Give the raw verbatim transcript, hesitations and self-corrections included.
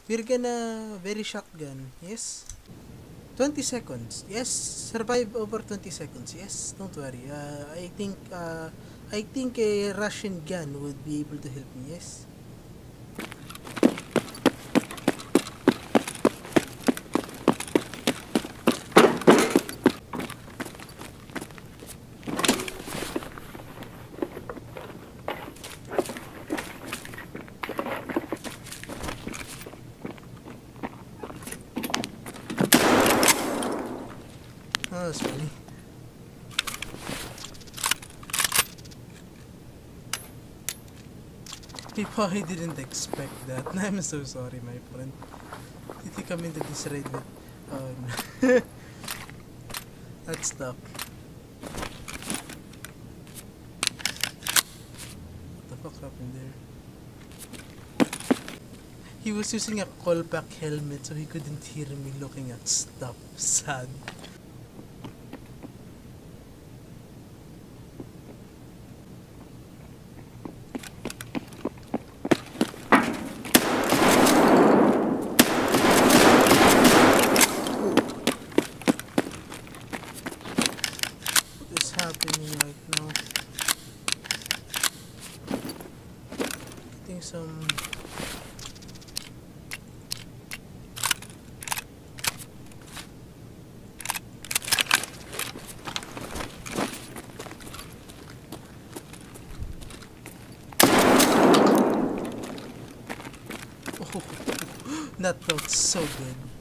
We're gonna very shotgun. Yes. twenty seconds. Yes. Survive over twenty seconds. Yes. Don't worry. Uh, I think. Uh, I think a Russian gun would be able to help me. Yes. Oh, that's funny. People, I didn't expect that. I'm so sorry, my friend. Did you come into this raid with... Oh, no. That's tough. What the fuck happened there? He was using a callback helmet so he couldn't hear me looking at stuff. Sad. What is happening right now? Getting some... Oh, that felt so good.